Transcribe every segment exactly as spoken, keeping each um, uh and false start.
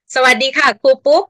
สวัสดีค่ะครูปุ๊ก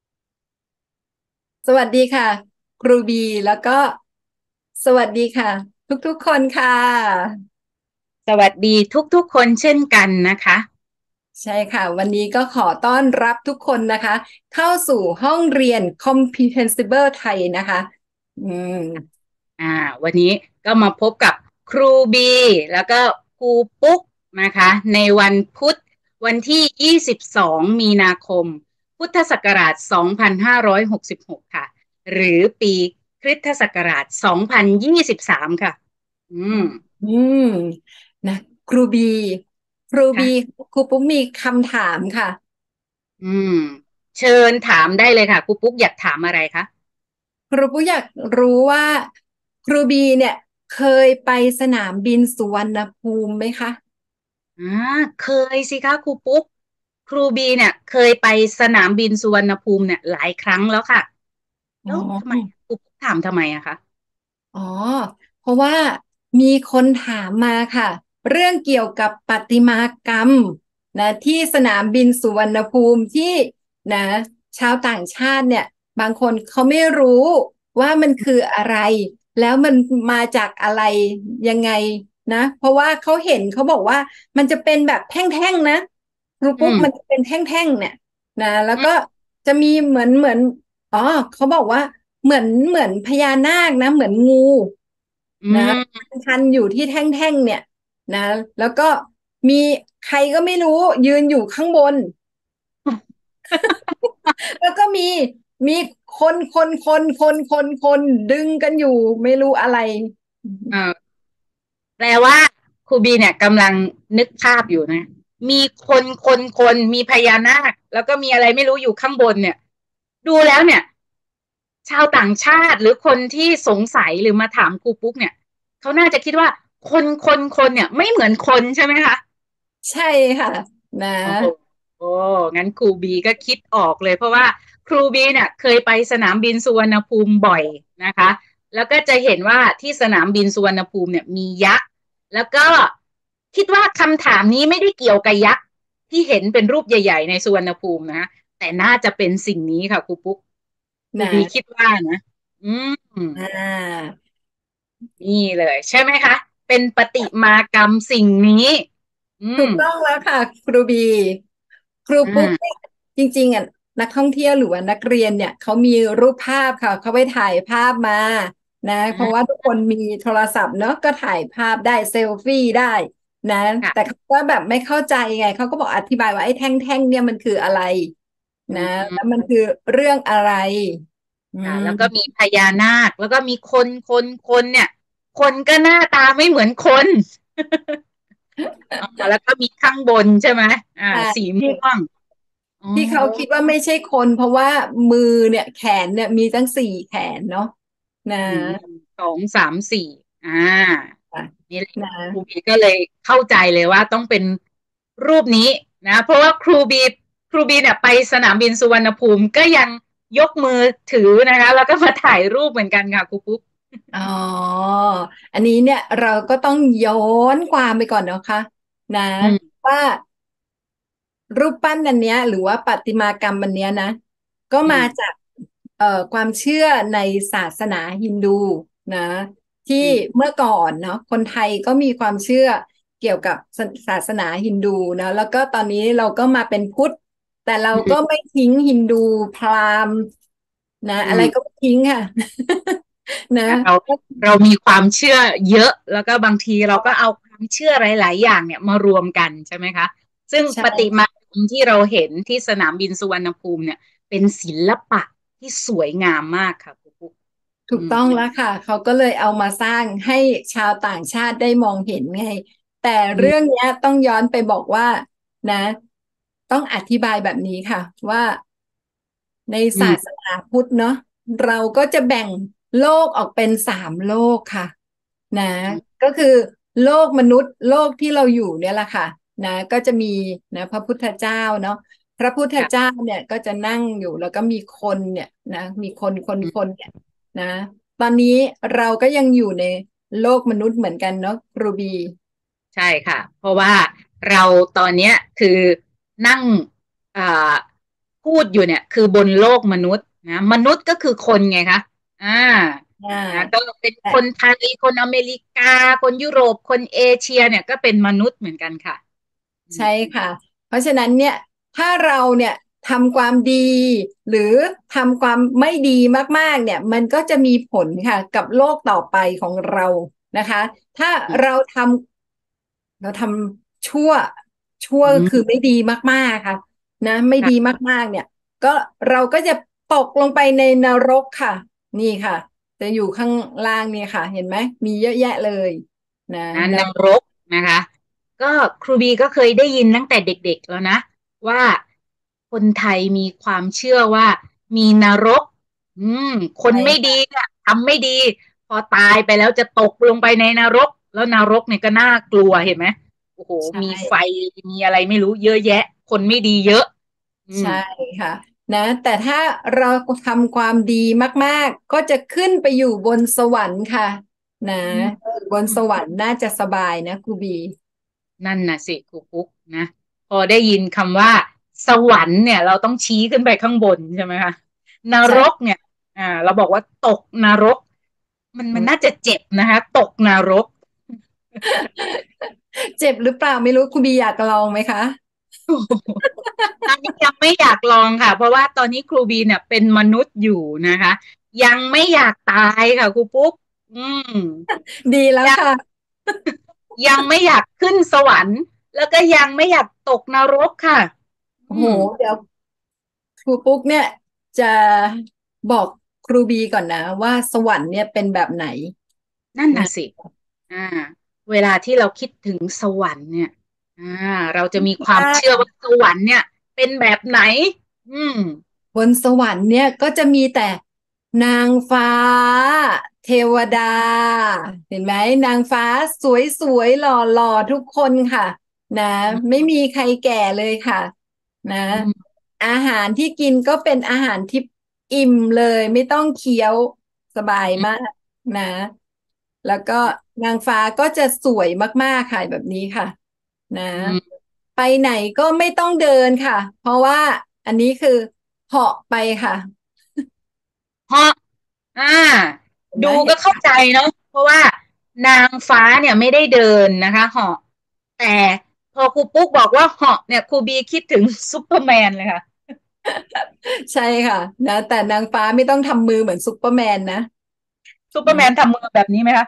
สวัสดีค่ะครูบีแล้วก็สวัสดีค่ะทุกๆคนค่ะสวัสดีทุกๆคนเช่นกันนะคะใช่ค่ะวันนี้ก็ขอต้อนรับทุกคนนะคะเข้าสู่ห้องเรียน Comprehensible ไทยนะคะอืมอ่าวันนี้ก็มาพบกับครูบีแล้วก็ครูปุ๊กนะคะในวันพุธวันที่ยี่สิบสองมีนาคมพุทธศักราชสองพันห้าร้อยหกสิบหกค่ะหรือปีคริสตศักราชสองพันยี่สิบสามค่ะอืมอืมนะครูบีครูบีค่ะครูปุ๊กมีคำถามค่ะอืมเชิญถามได้เลยค่ะครูปุ๊กอยากถามอะไรคะครูปุ๊กอยากรู้ว่าครูบีเนี่ยเคยไปสนามบินสุวรรณภูมิไหมคะอ่าเคยสิคะครูปุ๊กครูบีเนี่ยเคยไปสนามบินสุวรรณภูมิเนี่ยหลายครั้งแล้วค่ะอ๋แล้วทำไมอครูปุ๊กถามทำไมอะคะอ๋อเพราะว่ามีคนถามมาค่ะเรื่องเกี่ยวกับประติมากรรมนะที่สนามบินสุวรรณภูมิที่นะชาวต่างชาติเนี่ยบางคนเขาไม่รู้ว่ามันคืออะไรแล้วมันมาจากอะไรยังไงนะเพราะว่าเขาเห็นเขาบอกว่ามันจะเป็นแบบแท่งๆนะรูอืปุ๊กมมันจะเป็นแท่งๆเนี่ยนะแล้วก็อืมจะมีเหมือนเหมือนอ๋อเขาบอกว่า เหมือนเหมือนพญานาคนะเหมือนงูอืนะมพันอยู่ที่แท่งๆเนี่ยนะแล้วก็มีใครก็ไม่รู้ยืนอยู่ข้างบนแล้วก็มีมีคนคนคนคนคนคนดึงกันอยู่ไม่รู้อะไรเอ่อแปลว่าครูบีเนี่ยกำลังนึกภาพอยู่นะมีคนคนคนมีพญานาคแล้วก็มีอะไรไม่รู้อยู่ข้างบนเนี่ยดูแล้วเนี่ยชาวต่างชาติหรือคนที่สงสัยหรือมาถามครูปุ๊กเนี่ยเขาน่าจะคิดว่าคนคนคนเนี่ยไม่เหมือนคนใช่ไหมคะใช่ค่ะนะโอ้โหโอ้งั้นครูบีก็คิดออกเลยเพราะว่าครูบีเนี่ยเคยไปสนามบินสุวรรณภูมิบ่อยนะคะแล้วก็จะเห็นว่าที่สนามบินสุวรรณภูมิเนี่ยมียักษ์แล้วก็คิดว่าคำถามนี้ไม่ได้เกี่ยวกับยักษ์ที่เห็นเป็นรูปใหญ่ๆในสุวรรณภูมินะแต่น่าจะเป็นสิ่งนี้ค่ะครูปุ๊กครูบีคินะดว่านะอืมอ่านี่เลยใช่ไหมคะเป็นประติมากรรมสิ่งนี้อืมถูกต้องแล้วค่ะครูบีครูอ่ปุ๊กเนี่ยาจริงๆอ่ะนักท่องเที่ยวหรือว่านักเรียนเนี่ยเขามีรูปภาพค่ะเขาไปถ่ายภาพมานะเพราะว่าอ่าทุกคนมีโทรศัพท์เนอะก็ถ่ายภาพได้เซลฟี่ได้นะแต่ค่ะเขาก็แบบไม่เข้าใจไงเขาก็บอกอธิบายว่าไอ้แท่งๆเนี่ยมันคืออะไรอืนะแล้วมมันคือเรื่องอะไรอืค่ะแล้วก็มมีพญานาคแล้วก็มีคนคนคนเนี่ยคนก็หน้าตาไม่เหมือนคนอ๋อแล้วก็มีข้างบนใช่ไหมอ่าอ่าสีที่ม่วงอ๋อที่เขาคิดว่าไม่ใช่คนเพราะว่ามือเนี่ยแขนเนี่ยมีตั้งสี่แขนเนาะนะอืมหนึ่งสองสามสี่อ่าค่ะนี่แหละนะครูบีก็เลยเข้าใจเลยว่าต้องเป็นรูปนี้นะเพราะว่าครูบีครูบีเนี่ยไปสนามบินสุวรรณภูมิก็ยังยกมือถือนะคะแล้วก็มาถ่ายรูปเหมือนกันค่ะครูปุ๊กอ๋ออันนี้เนี่ยเราก็ต้องย้อนความไปก่อนนะคะนะอืมว่ารูปปั้นอันเนี้ยหรือว่าประติมากรรมอันเนี้ยนะก็อืมมาจากเอ่อความเชื่อในศาสนาฮินดูนะที่อืมเมื่อก่อนเนาะคนไทยก็มีความเชื่อเกี่ยวกับศาศาสนาฮินดูนะแล้วก็ตอนนี้เราก็มาเป็นพุทธแต่เราก็อืมไม่ทิ้งฮินดูพราหมณ์นะอืมอะไรก็ไม่ทิ้งค่ะนะนะเราเรามีความเชื่อเยอะแล้วก็บางทีเราก็เอาความเชื่อหลายๆอย่างเนี่ยมารวมกันใช่ไหมคะซึ่งใช่ประติมาค่ะกรรมที่เราเห็นที่สนามบินสุวรรณภูมิเนี่ยเป็นศิลปะที่สวยงามมากค่ะครูปุ๊กถูกอืมต้องแล้วค่ะเขาก็เลยเอามาสร้างให้ชาวต่างชาติได้มองเห็นไงแต่เรื่องอืมเนี้ยต้องย้อนไปบอกว่านะต้องอธิบายแบบนี้ค่ะว่าในศาสอืมนาพุทธเนาะเราก็จะแบ่งโลกออกเป็นสามโลกค่ะนะอืมก็คือโลกมนุษย์โลกที่เราอยู่เนี่ยแหละค่ะนะก็จะมีนะพระพุทธเจ้าเนาะพระพุทธเจ้าค่ะเนี่ยก็จะนั่งอยู่แล้วก็มีคนเนี่ยนะมีคนคนอืมคนเนี่ย นะตอนนี้เราก็ยังอยู่ในโลกมนุษย์เหมือนกันเนาะครูบีใช่ค่ะเพราะว่าเราตอนเนี้ยคือนั่งอ่าพูดอยู่เนี่ยคือบนโลกมนุษย์นะมนุษย์ก็คือคนไงคะอ่าอ่นะก็าเป็นแต่คนไทยคนอเมริกาคนยุโรปคนเอเชียเนี่ยก็เป็นมนุษย์เหมือนกันค่ะอืมใช่ค่ะเพราะฉะนั้นเนี่ยถ้าเราเนี่ยทำความดีหรือทำความไม่ดีมากๆเนี่ยมันก็จะมีผลค่ะกับโลกต่อไปของเรานะคะถ้าเราทำเราทำชั่วชั่วอืมคือไม่ดีมากๆค่ะนะไม่ดีค่ะมากๆเนี่ยก็เราก็จะตกลงไปในนรกค่ะนี่ค่ะจะอยู่ข้างล่างนี่ค่ะเห็นไหมมีเยอะแยะเลยนะนะนนรกนะคะก็ครูบีก็เคยได้ยินตั้งแต่เด็กๆแล้วนะว่าคนไทยมีความเชื่อว่ามีนรกอืมคนไม่ดีใช่เนี่ยทำไม่ดีพอตายไปแล้วจะตกลงไปในนรกแล้วนรกเนี่ยก็น่ากลัวเห็นไหมโอ้โหใช่มีไฟมีอะไรไม่รู้เยอะแยะคนไม่ดีเยอะอืมใช่ค่ะนะแต่ถ้าเราทำความดีมากๆก็จะขึ้นไปอยู่บนสวรรค์ค่ะนะอืมบนอืมสวรรค์น่าจะสบายนะครูบีนั่นน่ะสิครูปุ๊กนะพอได้ยินคำว่าสวรรค์เนี่ยเราต้องชี้ขึ้นไปข้างบนใช่ไหมคะนรกใช่เนี่ยอ่าเราบอกว่าตกนรกมันมันน่าอืมจะเจ็บนะคะตกนรกเจ็บหรือเปล่าไม่รู้ครูบีอยากลองไหมคะอันนี้ยังไม่อยากลองค่ะเพราะว่าตอนนี้ครูบีเนี่ยเป็นมนุษย์อยู่นะคะยังไม่อยากตายค่ะครูปุ๊กอืมดีแล้วยังค่ะยังไม่อยากขึ้นสวรรค์แล้วก็ยังไม่อยากตกนรกค่ะโอ้โหอืมเดี๋ยวครูปุ๊กเนี่ยจะบอกครูบีก่อนนะว่าสวรรค์เนี่ยเป็นแบบไหนนั่นน่ะนะสิอ่าเวลาที่เราคิดถึงสวรรค์เนี่ยอ่าเราจะมีความเชื่อว่าสวรรค์เนี่ยเป็นแบบไหนอืมบนสวรรค์เนี่ยก็จะมีแต่นางฟ้าเทวดาเห็นไหมนางฟ้าสวยสวยหล่อหล่อทุกคนค่ะนะไม่มีใครแก่เลยค่ะนะอืมอาหารที่กินก็เป็นอาหารที่อิ่มเลยไม่ต้องเคี้ยวสบายอืมากนะแล้วก็นางฟ้าก็จะสวยมากๆค่ะแบบนี้ค่ะนะมไปไหนก็ไม่ต้องเดินค่ะเพราะว่าอันนี้คือเหาะไปค่ะเพราะ อ่าเห็นไหดูมเห็นก็เข้าใจเนาะเพราะว่านางฟ้าเนี่ยไม่ได้เดินนะคะเหาะแต่พอครูปุ๊กบอกว่าเหาะเนี่ยครูบีคิดถึงซูเปอร์แมนเลยค่ะใช่ค่ะนะแต่นางฟ้าไม่ต้องทำมือเหมือนซูเปอร์แมนนะซูเปอร์แมนนะทำมือแบบนี้ไหมคะ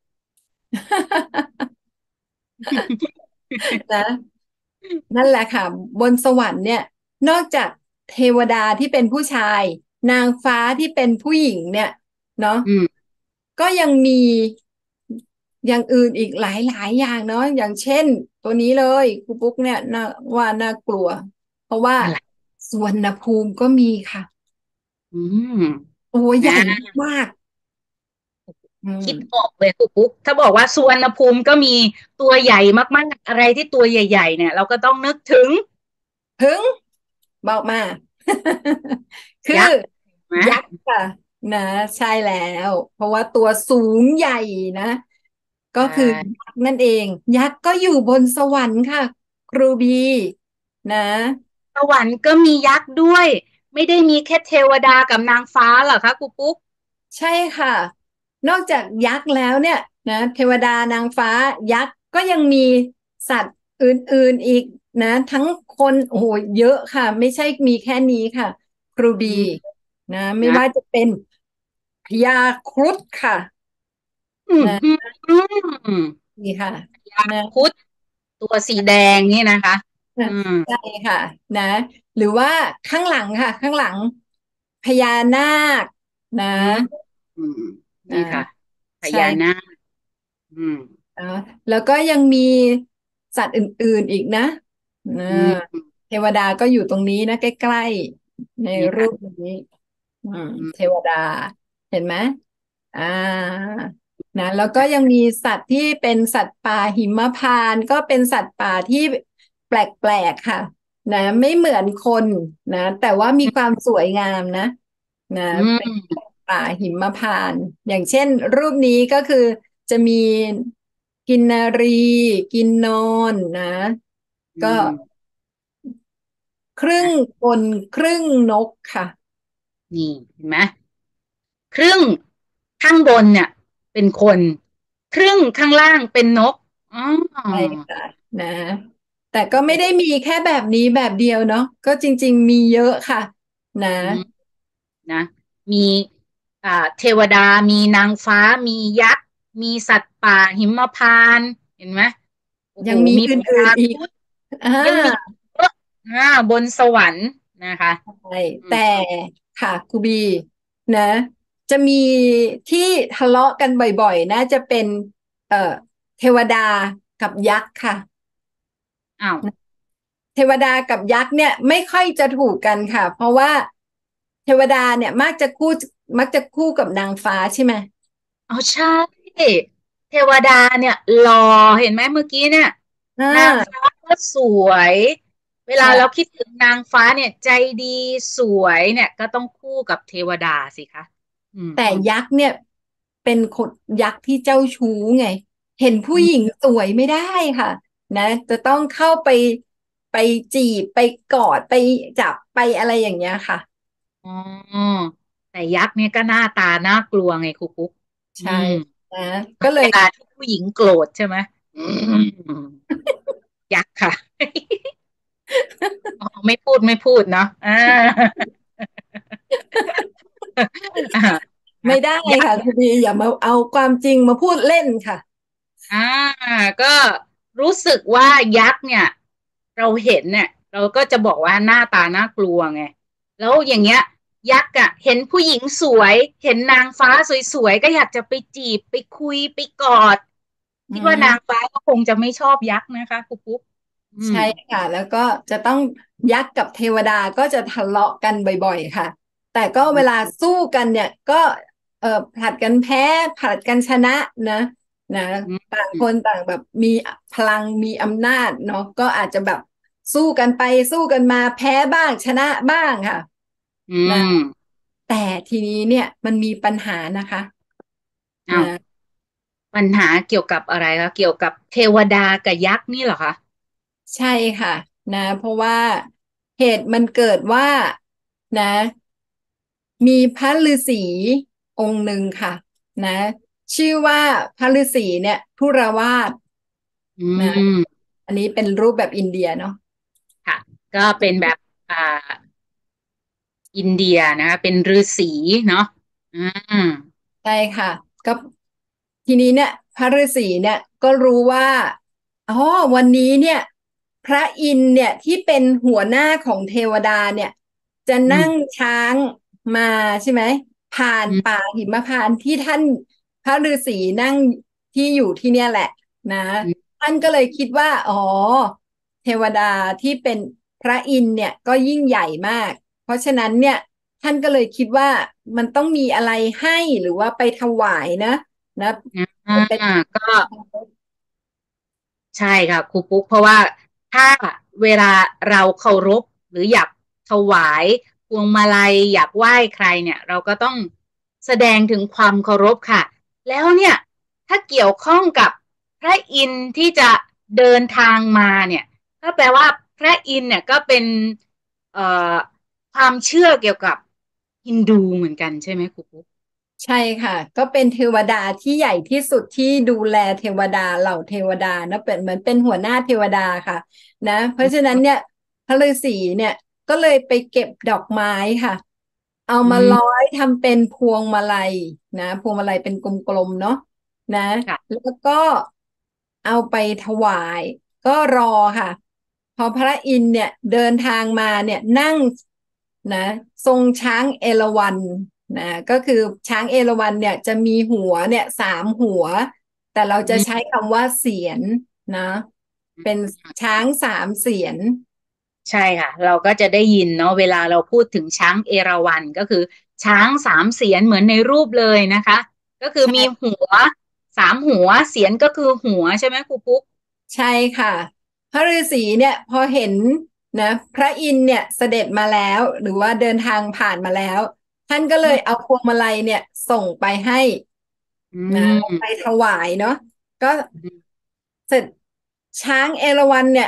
นะนั่นแหละค่ะบนสวรรค์เนี่ยนอกจากเทวดาที่เป็นผู้ชายนางฟ้าที่เป็นผู้หญิงเนี่ยเนาะอืมก็ยังมีอย่างอื่นอีกหลายหลายอย่างเนาะอย่างเช่นตัวนี้เลยครูปุ๊กเนี่ยน่าว่าน่ากลัวเพราะว่าอะไรสุวรรณภูมิก็มีค่ะอืมตัวใหญ่นะมากอืคิดอมอกเลยครูปุ๊กถ้าบอกว่าสุวรรณภูมิก็มีตัวใหญ่มากๆอะไรที่ตัวใหญ่ๆเนี่ยเราก็ต้องนึกถึงถึงบอกมาคือยักษ์นะยักษ์ค่ะนะใช่แล้วเพราะว่าตัวสูงใหญ่นะก็ใชคือยั่กษ์นั่นเองยักษ์ก็อยู่บนสวรรค์ค่ะครูบีนะสวรรค์ก็มียักษ์ด้วยไม่ได้มีแค่เทวดากับนางฟ้าเหรอคะครูปุ๊กใช่ค่ะนอกจากยักษ์แล้วเนี่ยนะเทวดานางฟ้ายักษ์ก็ยังมีสัตว์อื่นๆอีกนะทั้งคนโอ้โหเยอะค่ะไม่ใช่มีแค่นี้ค่ะครูบีอืมนะไม่นะว่าจะเป็นพญาครุฑค่ะอืมอืมนะอืมนี่ค่ะยานะคุดตัวสีแดงนี่นะคะนะอืมใช่ค่ะนะหรือว่าข้างหลังค่ะข้างหลังพญานาคนะอืมอืมนะนี่ค่ะพใช่ญานาคอืมอ่าแล้วก็ยังมีสัตว์อื่นๆอีกนะนะอืมเทวดาก็อยู่ตรงนี้นะใกล้ๆในนี่ค่ะรูปนี้อืมอืเทมวดาเห็นไหมอ่านะแล้วก็ยังมีสัตว์ที่เป็นสัตว์ป่าหิมพานต์ก็เป็นสัตว์ป่าที่แปลกๆค่ะนะไม่เหมือนคนนะแต่ว่ามีความสวยงามนะนะอืเป็นมป่าหิมพานต์อย่างเช่นรูปนี้ก็คือ จะมีกินนารีกินนอนนะอืก็มครึ่งนะคนครึ่งนกค่ะนี่เห็นไหมครึ่งข้างบนเนี่ยเป็นคนครึ่งข้างล่างเป็นนกอ๋อใช่ค่ะนะแต่ก็ไม่ได้มีแค่แบบนี้แบบเดียวเนาะก็จริงๆมีเยอะค่ะนะอืมนะมีอ่าเทวดามีนางฟ้ามียักษ์มีสัตว์ป่าหิมพานต์เห็นไหมโอ้โหยังมีอมีปลื่านๆอีกครุฑอ่ายังมีเยอะอ่าบนสวรรค์นะคะใช่อืมแต่ค่ะครูบีนะจะมีที่ทะเลาะกันบ่อยๆน่าจะเป็นเอ่อเทวดากับยักษ์ค่ะอ้าวเทวดากับยักษ์เนี่ยไม่ค่อยจะถูกกันค่ะเพราะว่าเทวดาเนี่ยมักจะคู่มักจะคู่กับนางฟ้าใช่ไหมอ๋อใช่เทวดาเนี่ยหล่อเห็นไหมเมื่อกี้เนี่ยอ่นางฟ้าาก็สวยเวลาเราใช่คิดถึงนางฟ้าเนี่ยใจดีสวยเนี่ยก็ต้องคู่กับเทวดาสิคะอืมแต่ยักษ์เนี่ยเป็นคนยักษ์ที่เจ้าชู้ไงเห็นผู้อืมหญิงสวยไม่ได้ค่ะนะจะต้องเข้าไปไปจีบไปกอดไปจับไปอะไรอย่างเงี้ยค่ะอ๋อแต่ยักษ์เนี่ยก็หน้าตาน่ากลัวไงครูกุ๊กอืใช่มนะก็เลยเวลาที่ผู้หญิงโกรธใช่ไหมอืมยักษ์ค่ะอ๋อไม่พูดไม่พูดเนาะอ่าอ่านะไม่ได้ยักษ์ค่ะคุณดีอย่ามาเอาความจริงมาพูดเล่นค่ะอ่าก็รู้สึกว่ายักษ์เนี่ยเราเห็นเนี่ยเราก็จะบอกว่าหน้าตาน่ากลัวไงแล้วอย่างเงี้ยยักษ์อะเห็นผู้หญิงสวยเห็นนางฟ้าสวยๆก็อยากจะไปจีบไปคุยไปกอดอืคิดว่านางมฟ้าก็คงจะไม่ชอบยักษ์นะคะปุ๊บปุ๊บอืมใช่ค่ะแล้วก็จะต้องยักษ์กับเทวดาก็จะทะเลาะกันบ่อยๆค่ะแต่ก็เวลาสู้กันเนี่ยก็เอ่อผลัดกันแพ้ผลัดกันชนะนะนะอืต่างคนมต่างแบบมีพลังมีอำนาจเนาะก็อาจจะแบบสู้กันไปสู้กันมาแพ้บ้างชนะบ้างค่ะอืนะมแต่ทีนี้เนี่ยมันมีปัญหานะคะอ้าวนะปัญหาเกี่ยวกับอะไรคะเกี่ยวกับเทวดากับยักษ์นี่เหรอคะใช่ค่ะนะเพราะว่าเหตุมันเกิดว่านะมีพระฤาษีองค์หนึ่งค่ะนะชื่อว่าพระฤาษีเนี่ยพุรวาทอืนะมอันนี้เป็นรูปแบบอินเดียเนาะค่ะก็เป็นแบบอ่า อินเดียนะคะเป็นฤาษีเนาะอ่าใช่ค่ะก็ทีนี้เนี่ยพระฤาษีเนี่ยก็รู้ว่าอ๋อวันนี้เนี่ยพระอินทร์เนี่ยที่เป็นหัวหน้าของเทวดาเนี่ยจะนั่งอืมช้างมาใช่ไหมผ่านอืป่ามหิมพานต์ที่ท่านพระฤาษีนั่งที่อยู่ที่เนี่ยแหละนะอืมท่านก็เลยคิดว่าอ๋อเทวดาที่เป็นพระอินทร์เนี่ยก็ยิ่งใหญ่มากเพราะฉะนั้นเนี่ย ท่านก็เลยคิดว่ามันต้องมีอะไรให้หรือว่าไปถวายนะนะอ่าเป็นก็ ใช่ค่ะครูปุ๊กเพราะว่าถ้าเวลาเราเคารพหรืออยากถวายพวงมาลัยอยากไหว้ใครเนี่ยเราก็ต้องแสดงถึงความเคารพค่ะแล้วเนี่ยถ้าเกี่ยวข้องกับพระอินทร์ที่จะเดินทางมาเนี่ยก็แปลว่าพระอินทร์เนี่ยก็เป็นเอ่อความเชื่อเกี่ยวกับฮินดูเหมือนกันใช่ไหมครูปุ๊กใช่ค่ะก็เป็นเทวดาที่ใหญ่ที่สุดที่ดูแลเทวดาเหล่าเทวดานะเป็นเหมือนเป็นหัวหน้าเทวดาค่ะนะเพราะฉะนั้นเนี่ยพระฤาษีเนี่ยก็เลยไปเก็บดอกไม้ค่ะเอาอืมาร้อมยทำเป็นพวงมาลัยนะพวงมาลัยเป็นกลมๆเนาะนะค่ะแล้วก็เอาไปถวายก็รอค่ะพอพระอินทร์เนี่ยเดินทางมาเนี่ยนั่งนะทรงช้างเอราวัณ นะก็คือช้างเอราวัณเนี่ยจะมีหัวเนี่ยสามหัวแต่เราจะใช้อืมคำว่าเสียนนะเป็นช้างสามเสียนใช่ค่ะเราก็จะได้ยินเนาะเวลาเราพูดถึงช้างเอราวัณก็คือช้างสามเสียนเหมือนในรูปเลยนะคะก็คือมีใช่หัวสามหัวเสียนก็คือหัวใช่ไหมครูปุ๊กใช่ค่ะพระฤาษีเนี่ยพอเห็นนะพระอินทร์เนี่ยเสด็จมาแล้วหรือว่าเดินทางผ่านมาแล้วท่านก็เลอืมยเอาพวงมาลัยเนี่ยส่งไปให้อืนะไปมถวายเนาะก็อืมเสร็จช้างเอราวัณเนี่ยพ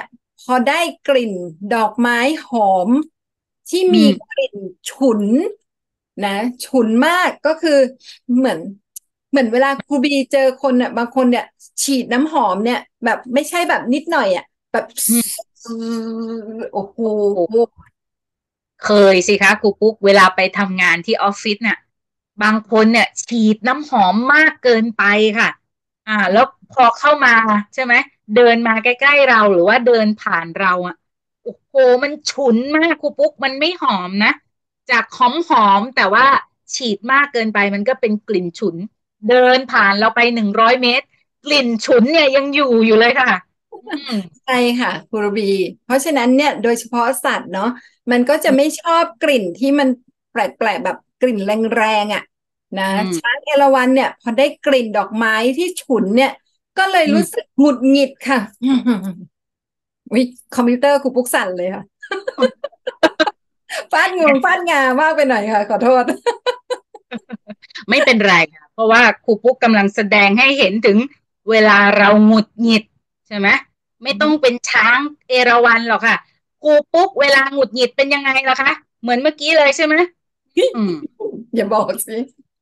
พอได้กลิ่นดอกไม้หอมที่อืมีมกลิ่นฉุนนะฉุนมากก็คือเหมือนเหมือนเวลาครูบีเจอคนเนี่ยบางคนเนี่ยฉีดน้ำหอมเนี่ยแบบไม่ใช่แบบนิดหน่อยอ่ะแบบอืมโอ้โหโอ้ เคยสิคะครูปุ๊กเวลาไปทำงานที่ออฟฟิศเนี่ยบางคนเนี่ยฉีดน้ำหอมมากเกินไปค่ะอ่าแล้วพอเข้ามาใช่ไหมเดินมาใกล้ๆเราหรือว่าเดินผ่านเราอ่ะโอ้โหมันฉุนมากครูปุ๊กมันไม่หอมนะจากหอมหอมแต่ว่าฉีดมากเกินไปมันก็เป็นกลิ่นฉุนเดินผ่านเราไปหนึ่งร้อยเมตรกลิ่นฉุนเนี่ยยังอยู่อยู่เลยค่ะอืมใช่ค่ะคุณรบีเพราะฉะนั้นเนี่ยโดยเฉพาะสัตว์เนาะมันก็จะไม่ชอบกลิ่นที่มันแปลกๆแบบกลิ่นแรงๆอ่ะนะอืมช้างเอราวัณเนี่ยพอได้กลิ่นดอกไม้ที่ฉุนเนี่ยก็เลยรู้สึกอืมหงุดหงิดค่ะวิคอมพิวเตอร์ครูปุ๊กสั่นเลยค่ะฟาดงวงฟาดงามากไปหน่อยค่ะขอโทษไม่เป็นไรค่ะเพราะว่าครูปุ๊กกำลังแสดงให้เห็นถึงเวลาเราหงุดหงิดใช่ไหมไม่ต้องเป็นช้างเอราวัณหรอกค่ะครูปุ๊กเวลาหงุดหงิดเป็นยังไงล่ะคะเหมือนเมื่อกี้เลยใช่ไหมอืมอย่าบอกสิ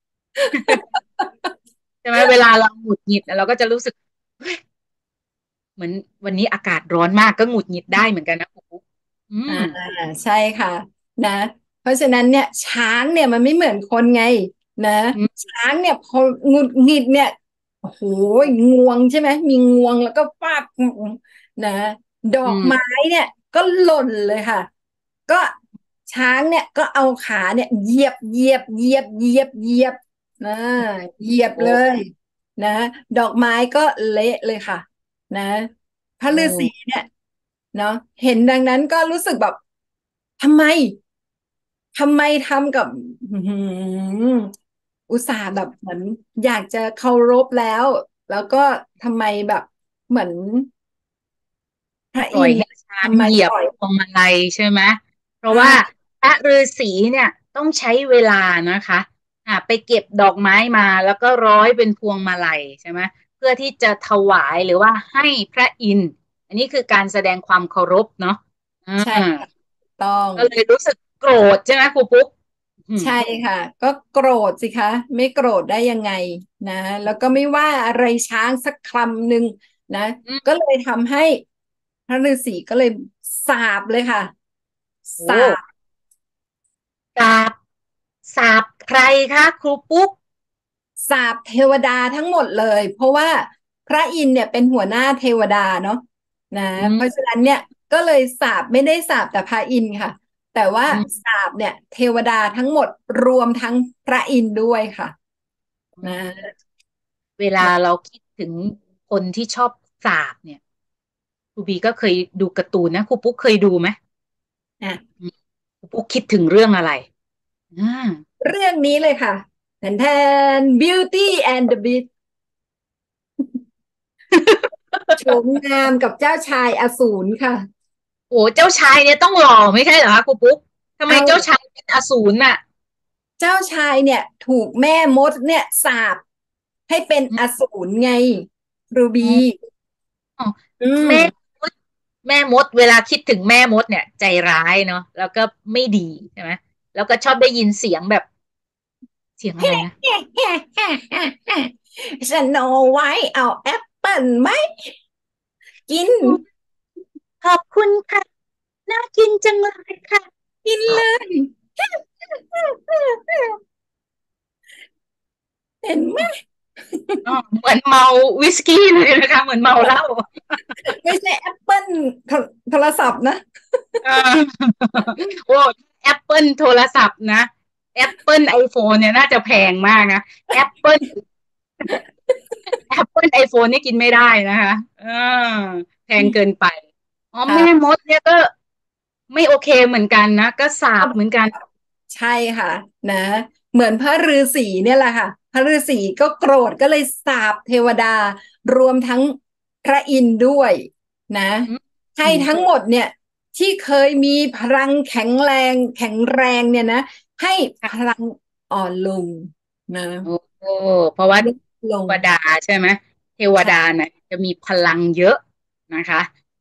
ใช่ไหมเวลาเราหงุดหงิดเราก็จะรู้สึกเฮ้ยเหมือนวันนี้อากาศร้อนมากก็หงุดหงิดได้เหมือนกันนะครูปุ๊กอือ่ามใช่ค่ะนะเพราะฉะนั้นเนี่ยช้างเนี่ยมันไม่เหมือนคนไงนะอืมช้างเนี่ยพอหงุดหงิดเนี่ยโอ้โหงวงใช่ไหมมีงวงแล้วก็ฟาดนะดออืกไม้มเนี่ยก็หล่นเลยค่ะก็ช้างเนี่ยก็เอาขาเนี่ยเหยียบเหยียบเหยียบเหยียบเหยียบนะเหยียบโอ้เลยนะดอกไม้ก็เละเลยค่ะนะพระโอ้ฤาษีเนี่ย เนาะเห็นดังนั้นก็รู้สึกแบบทำไมทำไมทำกับอื้อหืออุตส่าห์แบบเหมือนอยากจะเคารพแล้วแล้วก็ทำไมแบบเหมือนพระปล่อยให้อินทร์เนี่ยช้างทำไมเหยียบปล่อยพวงมาลัยใช่ไหมเพราะว่าใช่พระฤาษีเนี่ยต้องใช้เวลานะคะอ่าไปเก็บดอกไม้มาแล้วก็ร้อยเป็นพวงมาลัยใช่ไหมเพื่อที่จะถวายหรือว่าให้พระอินทร์อันนี้คือการแสดงความเคารพเนาะอ่าใช่ต้องก็เลยรู้สึกโกรธใช่ไหมครูปุ๊กอืมใช่ค่ะก็โกรธสิคะไม่โกรธได้ยังไงนะแล้วก็ไม่ว่าอะไรช้างสักคำหนึ่งนะอืมก็เลยทำให้พระฤาษีก็เลยสาปเลยค่ะโอ้สาปสาบสาบใครคะครูปุ๊กสาปเทวดาทั้งหมดเลยเพราะว่าพระอินทร์เนี่ยเป็นหัวหน้าเทวดาเนาะนะอืเพราะฉะมนั้นเนี่ยก็เลยสาปไม่ได้สาปแต่พระอินทร์ค่ะแต่ว่าอืมสาปเนี่ยเทวดาทั้งหมดรวมทั้งพระอินทร์ด้วยค่ะอืนะม เวลาเราคิดถึงคนที่ชอบสาบเนี่ยครูบีก็เคยดูการ์ตูนนะครูปุ๊กเคยดูไหมอ่ะอืมครูปุ๊กคิดถึงเรื่องอะไรอ่าเรื่องนี้เลยค่ะแทนแทน Beauty and the Beast โฉมงามกับเจ้าชายอสูรค่ะโอ้เจ้าชายเนี่ยต้องหล่อไม่ใช่เหรอคะครูปุ๊กทำไมเอาเจ้าชายเป็นอสูรน่ะเจ้าชายเนี่ยถูกแม่มดเนี่ยสาปให้เป็นอือสูรไงรูบีมอืแม่มมดแม่มดเวลาคิดถึงแม่มดเนี่ยใจร้ายเนาะแล้วก็ไม่ดีใช่ไหมแล้วก็ชอบได้ยินเสียงแบบเสียงอะไรนะสโนไว้เอาแอปเปิลไหมกินโอ้ขอบคุณค่ะน่ากินจังเลยค่ะกินเลยเห็นไหมอ๋อเหมือนเมาวิสกี้เลยนะคะเหมือนเมาเหล้าไม่ใช่แอปเปิลโทรโทรศัพท์นะเออโอ้แอปเปิลโทรศัพท์นะแอปเปิลไอโฟนเนี่ยน่าจะแพงมากนะแอปเปิลแอปเปิลไอโฟนนี่กินไม่ได้นะคะเออแพงเกินไปอ๋อแม่ค่ะมดเนี่ยก็ไม่โอเคเหมือนกันนะก็สาปเหมือนกันใช่ค่ะนะเหมือนพระฤาษีเนี่ยแหละค่ะพระฤาษีก็โกรธก็เลยสาปเทวดารวมทั้งพระอินทร์ด้วยนะอืมให้อืมทั้งหมดเนี่ยที่เคยมีพลังแข็งแรงแข็งแรงเนี่ยนะให้พค่ะลังอ่อนลงนะโอ้โหเพราะว่าลดลงเทวดาใช่ไหมเทวดาค่ะเนี่ยจะมีพลังเยอะนะคะ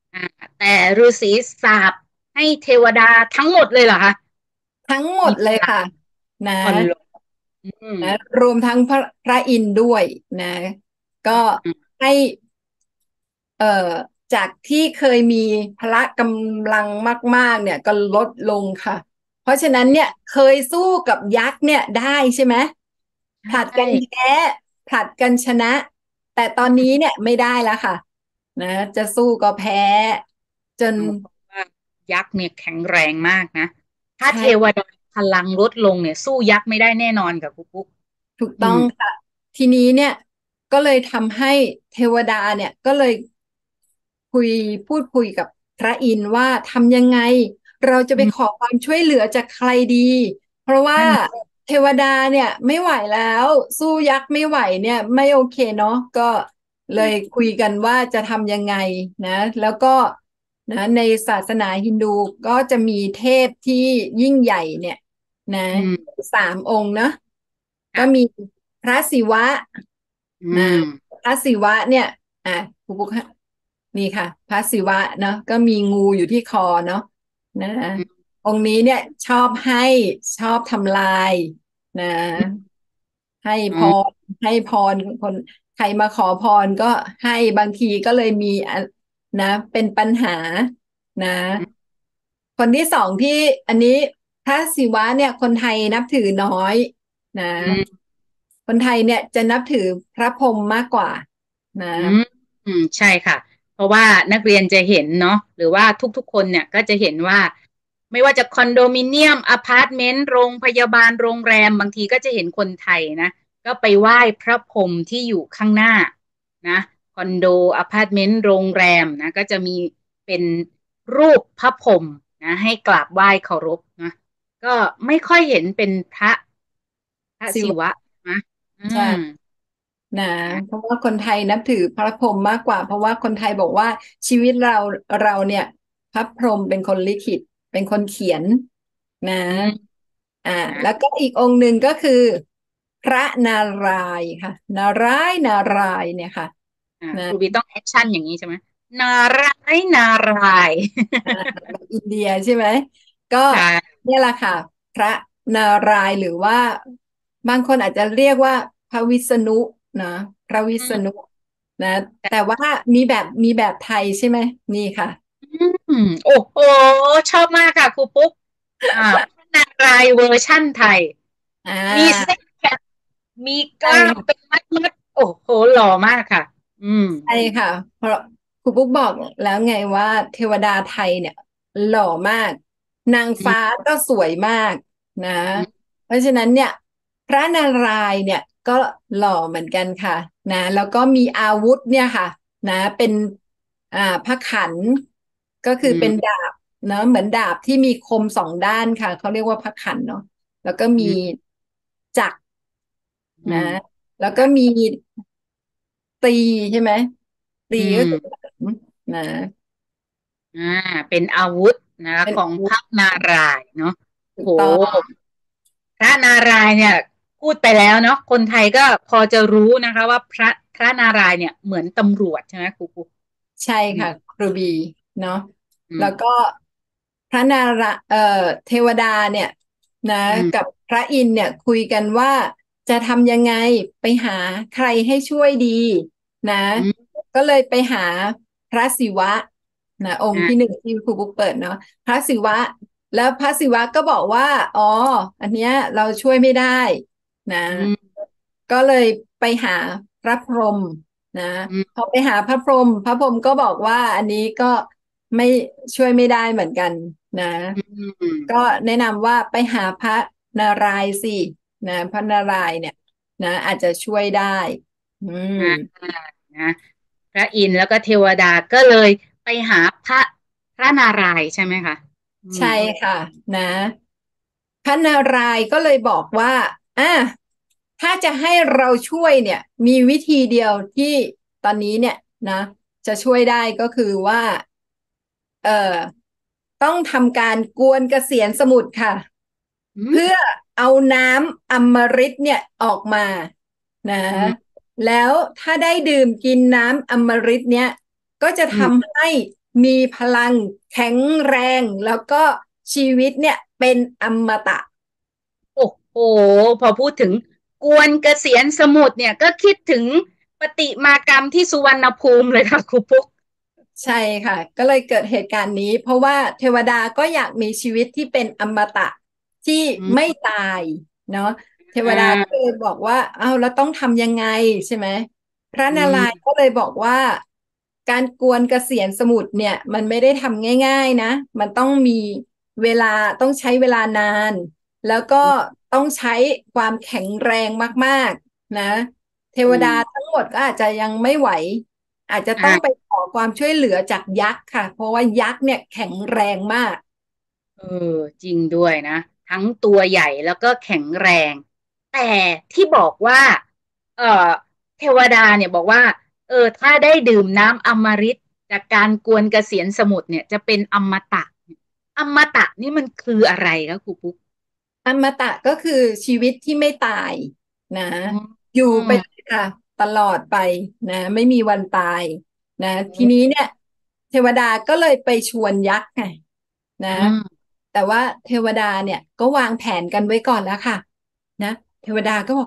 อ่าแต่ฤาษีสาปให้เทวดาทั้งหมดเลยเหรอคะทั้งหมมีดเลยค่ะพลังนะอ่อนลงอืมนะรวมทั้งพระพระอินทร์ด้วยนะก็อืมให้เอ่อจากที่เคยมีพละกำลังมากๆเนี่ยก็ลดลงค่ะเพราะฉะนั้นเนี่ยเคยสู้กับยักษ์เนี่ยได้ใช่ไหมผลัดใช่กันแพ้ผลัดกันชนะแต่ตอนนี้เนี่ยไม่ได้แล้วค่ะนะจะสู้ก็แพ้จนเอาเพราะว่ายักษ์เนี่ยแข็งแรงมากนะถ้าเทวใช่ดาพลังลดลงเนี่ยสู้ยักษ์ไม่ได้แน่นอนกับกุ๊กกุ๊กถูกอืมต้องค่ะทีนี้เนี่ยก็เลยทำให้เทวดาเนี่ยก็เลยคุยพูดคุยกับพระอินทร์ว่าทำยังไงเราจะไปอืมขอความช่วยเหลือจากใครดีเพราะว่านั่นเทวดาเนี่ยไม่ไหวแล้วสู้ยักษ์ไม่ไหวเนี่ยไม่โอเคเนาะก็เลยคุยกันว่าจะทำยังไงนะแล้วก็นะในศาสนาฮินดูก็จะมีเทพที่ยิ่งใหญ่เนี่ยนะอืมสามองค์เนาะ ก็มีค่ะพระศิวะอืนะมพระศิวะเนี่ยอ่ะคุณปุ๊กฮะนี่ค่ะพระศิวะเนาะก็มีงูอยู่ที่คอเนาะนะอืมองค์นี้เนี่ยชอบให้ชอบทำลายนะให้พอืมรให้พรคนใครมาขอพรก็ให้บางทีก็เลยมีอ่ะนะเป็นปัญหานะอืมคนที่สองที่อันนี้พระศิวะเนี่ยคนไทยนับถือน้อยนะอืมคนไทยเนี่ยจะนับถือพระพรหมมากกว่านะอืมอืมใช่ค่ะเพราะว่านักเรียนจะเห็นเนาะหรือว่าทุกๆคนเนี่ยก็จะเห็นว่าไม่ว่าจะคอนโดมิเนียมอพาร์ตเมนต์โรงพยาบาลโรงแรมบางทีก็จะเห็นคนไทยนะก็ไปไหว้พระพรหมที่อยู่ข้างหน้านะคอนโดอพาร์ตเมนต์โรงแรมนะก็จะมีเป็นรูปพระพรหมนะให้กราบไหว้เคารพนะก็ไม่ค่อยเห็นเป็นพระพระศิวะศิวะนะอืใช่มนะนะเพราะว่าคนไทยนับถือพระพรหมมากกว่าเพราะว่าคนไทยบอกว่าชีวิตเราเราเนี่ยพระพรหมเป็นคนลิขิตเป็นคนเขียนนะอืมอ่านะแล้วก็อีกองค์หนึ่งก็คือพระนารายณ์ค่ะนารายณ์นารายณ์เนี่ยค่ะอ่านะครูบีต้องแอคชั่นอย่างนี้ใช่ไหมนารายณ์นารายณ์อ่าแบบอินเดียใช่ไหมก็ใช่เนี่ยแหละค่ะพระนารายณ์หรือว่าบางคนอาจจะเรียกว่าพระวิษณุนะพระวิอืมษณุนะแต่ว่ามีแบบมีแบบไทยใช่ไหมนี่ค่ะอืมโอ้โหชอบมากค่ะครูปุ๊กอ่าพระนารายณ์เวอร์ชั่นไทยอ่มีเซ็ากแพคมีกใช่ล้ามเป็นค่ะมัดมัดโอ้โหหล่อมากค่ะอืมใช่ค่ะเพราะครูปุ๊กบอกแล้วไงว่าเทวดาไทยเนี่ยหล่อมากนางฟ้าอืมก็สวยมากนะอืมเพราะฉะนั้นเนี่ยพระนารายณ์เนี่ยก็หล่อเหมือนกันค่ะนะแล้วก็มีอาวุธเนี่ยค่ะนะเป็นอ่าพระขันก็คือเป็นอืมดาบเนาะเหมือนดาบที่มีคมสองด้านค่ะเขาเรียกว่าพระขันเนาะแล้วก็มีอืมจักรนะอืมแล้วก็ค่ะมีตีใช่ไหมตีอืก็คือมนะอ่าเป็นอาวุธนะคะเป็นของอาวุธพระนารายณ์เนาะโหถูกต้องพระนารายณ์เนี่ยพูดไปแล้วเนาะคนไทยก็พอจะรู้นะคะว่าพระพระนารายณ์เนี่ยเหมือนตำรวจใช่ไหมครูครูใช่อืมค่ะครูบีเนาะอืมแล้วก็พระนาราเอ่อเทวดาเนี่ยนะอืมกับพระอินทร์เนี่ยคุยกันว่าจะทำยังไงไปหาใครให้ช่วยดีนะอืมก็เลยไปหาพระศิวะนะองค์ที่หนึ่อ่างที่ครูบุ๊กเปิดเนาะพระศิวะแล้วพระศิวะก็บอกว่าอ๋ออันเนี้ยเราช่วยไม่ได้นะอืมก็เลยไปหาพระพรหมนะอืมพอไปหาพระพรหมพระพรหมก็บอกว่าอันนี้ก็ไม่ช่วยไม่ได้เหมือนกันนะอืมก็แนะนำว่าไปหาพระนารายณ์สินะพระนารายณ์เนี่ยนะอาจจะช่วยได้อืมอ่านะพระอินทร์แล้วก็เทวดาก็เลยไปหาพระพระนารายณ์ใช่ไหมคะอืมใช่ค่ะนะพระนารายณ์ก็เลยบอกว่าอ่ะถ้าจะให้เราช่วยเนี่ยมีวิธีเดียวที่ตอนนี้เนี่ยนะจะช่วยได้ก็คือว่าเอ่อต้องทำการกวนเกษียณสมุทรค่ะอืมเพื่อเอาน้ำอมฤตเนี่ยออกมานะอืมแล้วถ้าได้ดื่มกินน้ำอมฤตเนี่ยก็จะอืมทำให้มีพลังแข็งแรงแล้วก็ชีวิตเนี่ยเป็นอมตะโอ้โหพอพูดถึงกวนเกษียณสมุทรเนี่ยก็คิดถึงปฏิมากรรมที่สุวรรณภูมิเลยค่ะครูปุ๊กใช่ค่ะก็เลยเกิดเหตุการณ์นี้เพราะว่าเทวดาก็อยากมีชีวิตที่เป็นอมตะที่อืไม่มตายเนาะเทวอ่ดาก็าเลยบอกว่าเอาแล้วต้องทำยังไงใช่ไหมพระอืนารายณ์มก็เลยบอกว่าการกวนเกษียณสมุทรเนี่ยมันไม่ได้ทำง่ายๆนะมันต้องมีเวลาต้องใช้เวลานานแล้วก็ต้องใช้ความแข็งแรงมากๆนะเทอืวดามทั้งหมดก็อาจจะยังไม่ไหว อาจจะต้องไปอ่าขอความช่วยเหลือจากยักษ์ค่ะเพราะว่ายักษ์เนี่ยแข็งแรงมากเออจริงด้วยนะทั้งตัวใหญ่แล้วก็แข็งแรงแต่ที่บอกว่าเออเทวดาเนี่ยบอกว่าเออถ้าได้ดื่มน้ำอมฤตจากการกวนเกษียณสมุทรเนี่ยจะเป็นอมตะอมตะนี่มันคืออะไรคะครูปุ๊กอมตะก็คือชีวิตที่ไม่ตายนะอ๋อยู่อไปเลยค่ะตลอดไปนะไม่มีวันตายนะทีนี้อ๋อเนี่ยเทวดาก็เลยไปชวนยักษ์ไงนะอ๋อแต่ว่าเทวดาเนี่ยก็วางแผนกันไว้ก่อนแล้วค่ะนะเทวดาก็บอก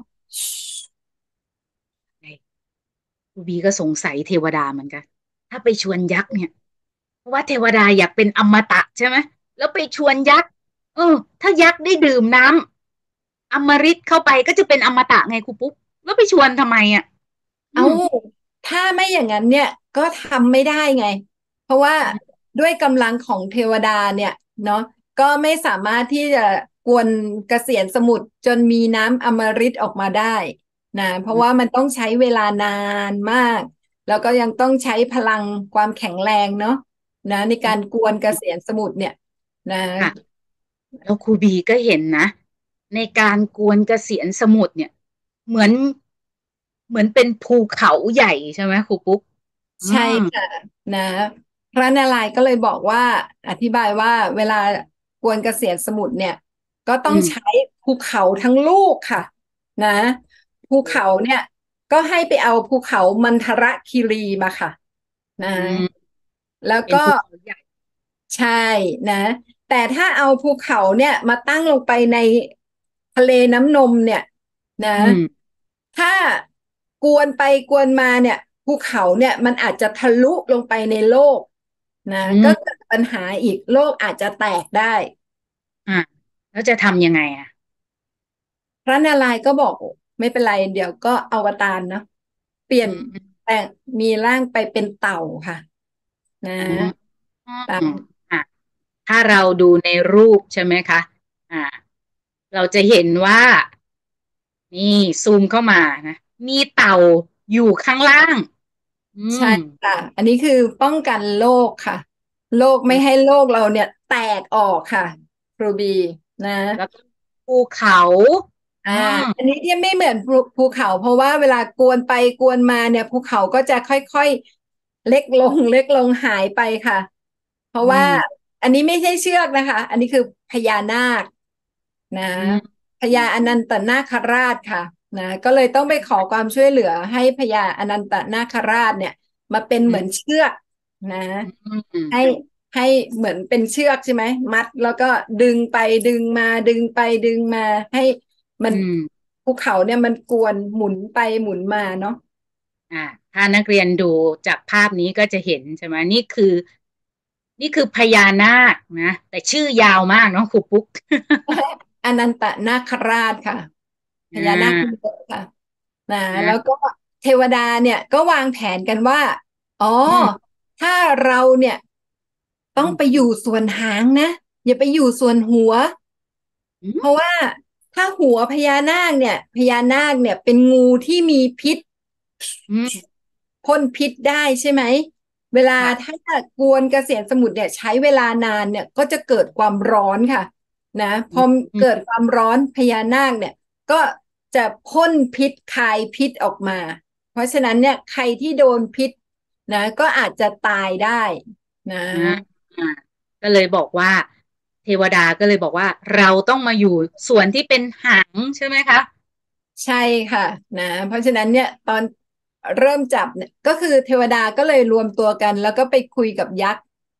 ครูบีก็สงสัยเทวดาเหมือนกันถ้าไปชวนยักษ์เนี่ยเพราะว่าเทวดาอยากเป็นอมตะใช่ไหมแล้วไปชวนยักษ์เออถ้ายักษ์ได้ดื่มน้ำอมฤตเข้าไปก็จะเป็นอมตะไงครูปุ๊กแล้วไปชวนทำไมอ่ะอืเอามถ้าไม่อย่างนั้นเนี่ยก็ทำไม่ได้ไงเพราะว่าอืมด้วยกำลังของเทวดาเนี่ยเนาะก็ไม่สามารถที่จะกวนเกษียณสมุทรจนมีน้ำอมฤตออกมาได้นะเพราะว่ามันต้องใช้เวลานานมากแล้วก็ยังต้องใช้พลังความแข็งแรงเนาะนะในการกวนเกษียณสมุทรเนี่ยนะค่ะแล้วครูบีก็เห็นนะในการกวนเกษียณสมุทรเนี่ยเหมือนเหมือนเป็นภูเขาใหญ่ใช่ไหมครูปุ๊กอืใช่มค่ะนะพระนารายณ์ก็เลยบอกว่าอธิบายว่าเวลากวนเกษียณสมุทรเนี่ยก็ต้อืมองใช้ภูเขาทั้งลูกค่ะนะภูเขาเนี่ยก็ให้ไปเอาภูเขามันทรคีรีมาค่ะนะอืมแล้วก็เป็นภูเขาใหญ่ใช่นะแต่ถ้าเอาภูเขาเนี่ยมาตั้งลงไปในทะเลน้ำนมเนี่ยนะอืมถ้ากวนไปกวนมาเนี่ยภูเขาเนี่ยมันอาจจะทะลุลงไปในโลกนะอืก็เกิมดปัญหาอีกโลกอาจจะแตกได้อ่ะแล้วจะทำยังไงอ่ะพระนารายณ์ก็บอกไม่เป็นไรเดี๋ยวก็อวตารเนาะเปลี่ยอืนมแต่งมีร่างไปเป็นเต่าค่ะนะอ๋ออืมตามอ่ะ ถ้าเราดูในรูปใช่ไหมคะอ่าเราจะเห็นว่านี่ซูมเข้ามานะมีเต่าอยู่ข้างล่างอืใช่มค่ะอันนี้คือป้องกันโลกค่ะโลกไม่ให้โลกเราเนี่ยแตกออกค่ะครูบีนะแล้วก็ภูเขาอ่าอืมอันนี้เนี่ยไม่เหมือนภูภูเขาเพราะว่าเวลากวนไปกวนมาเนี่ยภูเขาก็จะค่อยๆเล็กลงเล็กลงหายไปค่ะเพราะอืว่ามอันนี้ไม่ใช่เชือกนะคะอันนี้คือพญานาคนะอืมพญาอนันตนาคราชค่ะนะก็เลยต้องไปขอความช่วยเหลือให้พญาอนันตนาคราชเนี่ยมาเป็นเหมือนอืมเชือกนะอืมอืมให้ให้เหมือนเป็นเชือกใช่ไหมมัดแล้วก็ดึงไปดึงมาดึงไปดึงมาให้ มันอืมภูเขาเนี่ยมันกวนหมุนไปหมุนมาเนาะอ่าถ้านักเรียนดูจากภาพนี้ก็จะเห็นใช่ไหมนี่คือนี่คือพญานาคนะแต่ชื่อยาวมากเนาะครูปุ๊กอนันตนาคราชค่ะพอ่ญานาคเยาอะค่ะนะแล้วนะก็เทวดาเนี่ยก็วางแผนกันว่าอ๋ออืมถ้าเราเนี่ยต้องไปอืมอยู่ส่วนหางนะอย่าไปอยู่ส่วนหัวอืมเพราะว่าถ้าหัวพญานาคเนี่ยพญานาคเนี่ยเป็นงูที่มีพิษอืมพ่นพิษได้ใช่ไหมเวลาค่ะถ้ากวนเกษียณสมุทรเนี่ยใช้เวลานานเนี่ยก็จะเกิดความร้อนค่ะ นะพอือเกิดมความร้อนพญานาคเนี่ยก็จะพ่นพิษคายพิษออกมาเพราะฉะนั้นเนี่ยใครที่โดนพิษนะก็อาจจะตายได้นะอ่าอ่าก็เลยบอกว่าเทวดาก็เลยบอกว่าเราต้องมาอยู่ส่วนที่เป็นหางใช่ไหมคะใช่ค่ะนะเพราะฉะนั้นเนี่ยตอนเริ่มจับเนี่ยก็คือเทวดาก็เลยรวมตัวกันแล้วก็ไปคุยกับยักษ์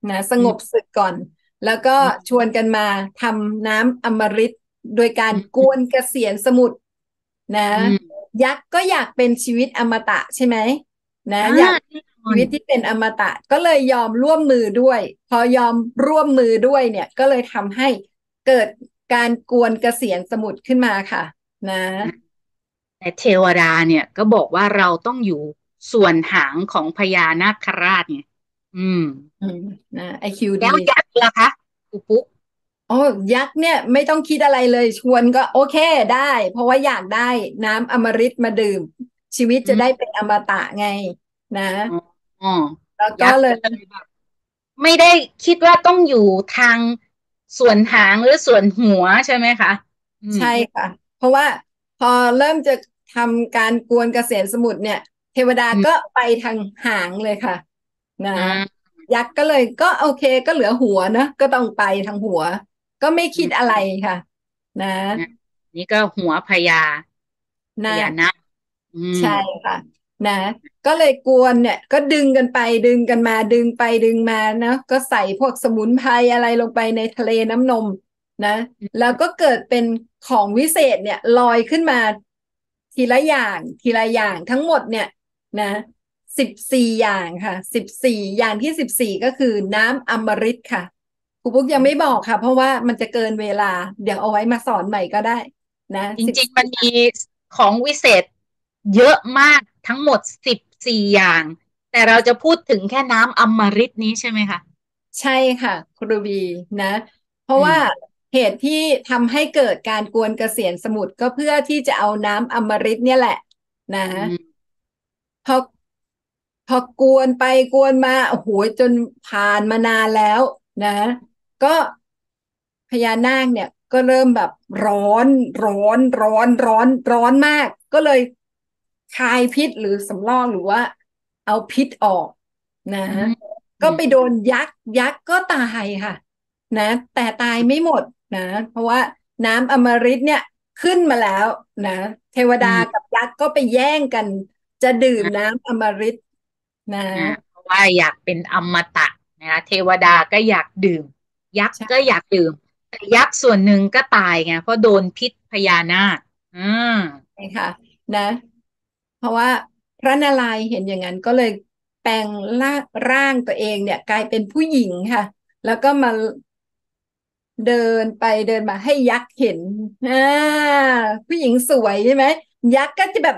นะสงบอืมศึกก่อนแล้วก็อืชวนกันมาทำน้ำอมฤตโดยการกมวนเกษียณสมุทรนะอืมยักษ์ก็อยากเป็นชีวิตอมตะใช่ไหมนะอ่าอยากแน่นอนชีวิตที่เป็นอมตะก็เลยยอมร่วมมือด้วยพอยอมร่วมมือด้วยเนี่ยก็เลยทำให้เกิดการกวนเกษียณสมุทรขึ้นมาค่ะนะแต่เทวดาเนี่ยก็บอกว่าเราต้องอยู่ส่วนหางของพญานาคราชไงอืมอืมนะไอคิวดีแล้วยักษ์ล่ะคะครูปุ๊กโอ้ยักษ์เนี่ยไม่ต้องคิดอะไรเลยชวนก็โอเคได้เพราะว่าอยากได้น้ำอมฤตมาดื่มชีวิตจะได้อืมเป็นอมตะไงนะอ๋ออ๋อแล้วก็ยักษ์เลยก็เลยแบบไม่ได้คิดว่าต้องอยู่ทางส่วนหางหรือส่วนหัวใช่ไหมคะอืมใช่ค่ะเพราะว่าพอเริ่มจะทำการกวนเกษียณสมุทรเนี่ยเทวดาก็อืมไปทางหางเลยค่ะนะอ่ายักษ์ก็เลยก็โอเคก็เหลือหัวนะก็ต้องไปทางหัวก็ไม่อืมคิดอะไรค่ะนะนะนี่ก็หัวพญาพนะญานาคอืมใช่ค่ะนะก็เลยกวนเนี่ยก็ดึงกันไปดึงกันมาดึงไปดึงมาเนาะก็ใส่พวกสมุนไพรอะไรลงไปในทะเลน้ำนมนะแล้วก็เกิดเป็นของวิเศษเนี่ยลอยขึ้นมาทีละอย่างทีละอย่างทั้งหมดเนี่ยนะสิบสี่อย่างค่ะสิบสี่อย่างที่สิบสี่ก็คือน้ำอมฤตค่ะครูปุ๊กยังไม่บอกค่ะเพราะว่ามันจะเกินเวลาเดี๋ยวเอาไว้มาสอนใหม่ก็ได้นะจสิบริงๆมันมีของวิเศษเยอะมากทั้งหมดสิบสี่อย่างแต่เราจะพูดถึงแค่น้ำอมฤตนี้ใช่ไหมคะใช่ค่ะครูบีนะเพราะว่าอืมเหตุที่ทำให้เกิดการกวนเกษียณสมุทรก็เพื่อที่จะเอาน้ำอมฤตเนี่ยแหละนะอืมพอพอกวนไปกวนมาโอ้โหจนผ่านมานานแล้วนะก็พญานาคเนี่ยก็เริ่มแบบร้อนร้อนร้อนร้อนร้อนมากก็เลยคายพิษหรือสำรอกหรือว่าเอาพิษออกนะอืมอืมก็ไปโดนยักษ์ยักษ์ก็ตายค่ะนะแต่ตายไม่หมดนะเพราะว่าน้ำอมฤตเนี่ยขึ้นมาแล้วนะเทวดาอืมกับยักษ์ก็ไปแย่งกันจะดื่มอ่าน้ำอมฤตนะอ่าเพราะว่าอยากเป็นอมตะนะคะเทวดาก็อยากดื่มยักษ์ก็ใช่อยากดื่มแต่ยักษ์ส่วนหนึ่งก็ตายไงเพราะโดนพิษพญานาคอืมค่ะนะเพราะว่าพระนารายณ์เห็นอย่างนั้นก็เลยแปลงร่างร่างตัวเองเนี่ยกลายเป็นผู้หญิงค่ะแล้วก็มาเดินไปเดินมาให้ยักษ์เห็นอ่าผู้หญิงสวยใช่ไหมยักษ์ก็จะแบบ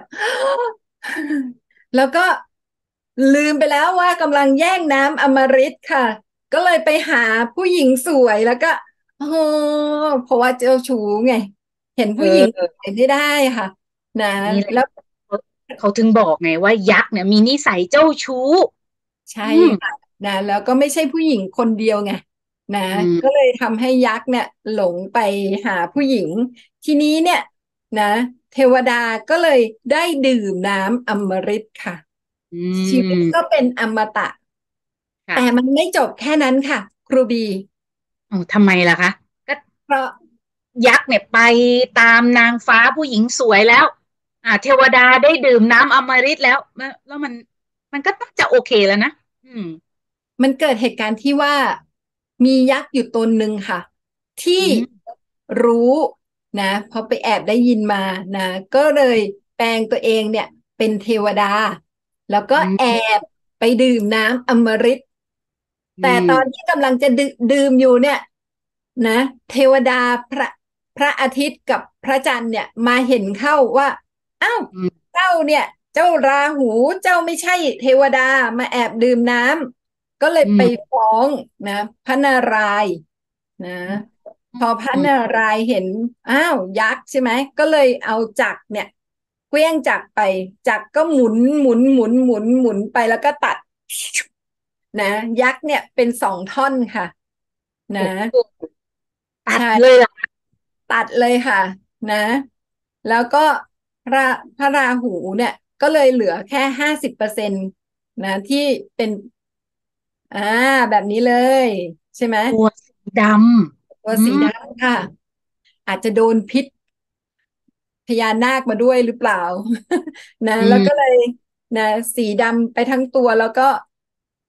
แล้วก็ลืมไปแล้วว่ากำลังแย่งน้ำอมฤตค่ะก็เลยไปหาผู้หญิงสวยแล้วก็โอ้เพราะว่าเจ้าชู้ไงเห็นเผู้หญิงออสวยไม่ได้ค่ะนะนี่แหละแล้วเขาเขาถึงบอกไงว่ายักษ์เนี่ยมีนิสัยเจ้าชู้ใช่อืมค่ะนะแล้วก็ไม่ใช่ผู้หญิงคนเดียวไงนะอืมก็เลยทำให้ยักษ์เนี่ยหลงไปหาผู้หญิงทีนี้เนี่ยนะเทวดาก็เลยได้ดื่มน้ำอมฤตค่ะอืชีวิตก็มเป็นอมตะค่ะแต่มันไม่จบแค่นั้นค่ะครูบีโอ้ทำไมล่ะคะก็เพราะยักษ์เนี่ยไปตามนางฟ้าผู้หญิงสวยแล้วอ่าเทวดาได้ดื่มน้ำอมฤตแล้วแล้วแล้วมันมันก็ต้องจะโอเคแล้วนะอืมมันเกิดเหตุการณ์ที่ว่ามียักษ์อยู่ตนหนึ่งค่ะที่อืมรู้นะพอไปแอบได้ยินมานะก็เลยแปลงตัวเองเนี่ยเป็นเทวดาแล้วก็อืแอมบไปดื่มน้ำอมฤตอืแต่ตอนมที่กำลังจะดื่มดื่มอยู่เนี่ยนะเทวดาพระพระอาทิตย์กับพระจันทร์เนี่ยมาเห็นเข้าว่าอ้าวอืมเจ้าเนี่ยเจ้าราหูเจ้าไม่ใช่เทวดามาแอบดื่มน้ำ ก็เลยไปอืมฟ้องนะพระนารายณ์นะพอพระอืมนารายณ์เห็นอ้าวยักษ์ใช่ไหมก็เลยเอาจักรเนี่ยเคลื่องจักรไปจักรก็หมุนหมุนหมุนหมุนหมุนไปแล้วก็ตัดนะยักษ์เนี่ยเป็นสองท่อนค่ะนะโอ้โหตัดเลยใช่ล่ะตัดเลยค่ะนะแล้วก็พระพระราหูเนี่ยก็เลยเหลือแค่ห้าสิบเปอร์เซ็นต์นะที่เป็นอ่าแบบนี้เลยใช่ไหมตัวสีดำอืตัวสีมดำค่ะอาจจะโดนพิษพญานาคมาด้วยหรือเปล่านะอืมแล้วก็เลยนะสีดำไปทั้งตัวแล้วก็